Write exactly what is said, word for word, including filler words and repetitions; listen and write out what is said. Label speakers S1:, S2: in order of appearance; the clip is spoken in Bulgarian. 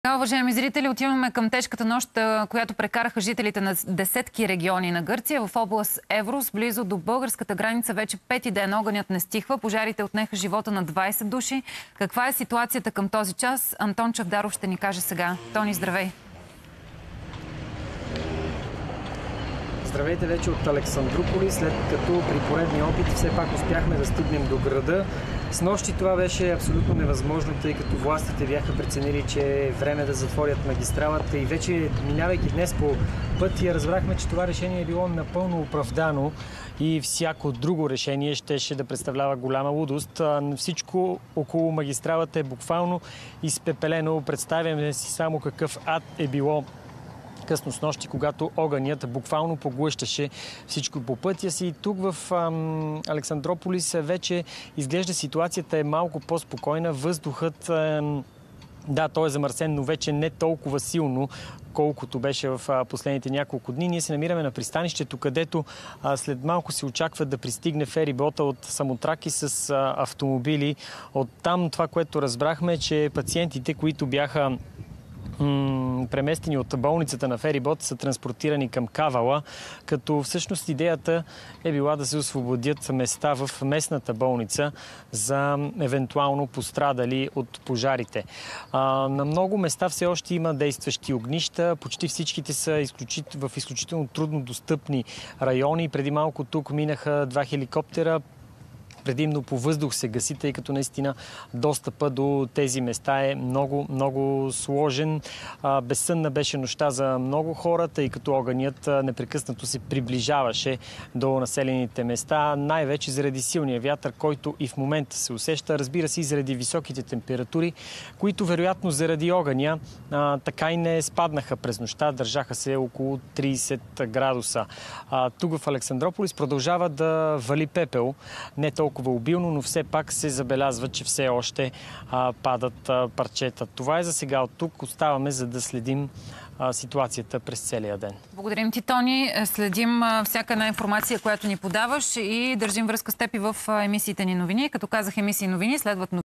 S1: Да, уважаеми зрители, отиваме към тежката нощ, която прекараха жителите на десетки региони на Гърция. В област Еврос, близо до българската граница, вече пети ден огънят не стихва. Пожарите отнеха живота на двайсет души. Каква е ситуацията към този час? Антон Чавдаров ще ни каже сега. Тони, здравей!
S2: Здравейте вече от Александрополис, след като при поредния опит все пак успяхме да стигнем до града. С нощи това беше абсолютно невъзможно, тъй като властите бяха преценили, че е време да затворят магистралата и вече минавайки днес по пътя, разбрахме, че това решение е било напълно оправдано и всяко друго решение щеше да представлява голяма лудост. Всичко около магистралата е буквално изпепелено. Представяме си само какъв ад е било късно с нощи, когато огънят буквално поглъщаше всичко по пътя си. Тук в ам, Александрополис вече изглежда ситуацията е малко по-спокойна. Въздухът, ам, да, той е замърсен, но вече не толкова силно, колкото беше в а, последните няколко дни. Ние се намираме на пристанището, където а, след малко се очаква да пристигне ферибота от Самотраки с а, автомобили. Оттам това, което разбрахме, че пациентите, които бяха преместени от болницата на ферибот, са транспортирани към Кавала, като всъщност идеята е била да се освободят места в местната болница за евентуално пострадали от пожарите. А, на много места все още има действащи огнища, почти всичките са изключит... в изключително трудно достъпни райони. Преди малко тук минаха два хеликоптера. Предимно по въздух се гаси, тъй като наистина достъпа до тези места е много, много сложен. Безсънна беше нощта за много хора, тъй като огънят непрекъснато се приближаваше до населените места, най-вече заради силния вятър, който и в момента се усеща. Разбира се, и заради високите температури, които вероятно заради огъня а, така и не спаднаха през нощта, държаха се около трийсет градуса. А, тук в Александрополис продължава да вали пепел, не толкова толкова обилно, но все пак се забелязва, че все още а, падат а, парчета. Това е за сега. От тук оставаме, за да следим а, ситуацията през целия ден.
S1: Благодарим ти, Тони. Следим а, всяка една информация, която ни подаваш и държим връзка с теб и в а, емисиите ни новини. Като казах емисии новини, следват новини.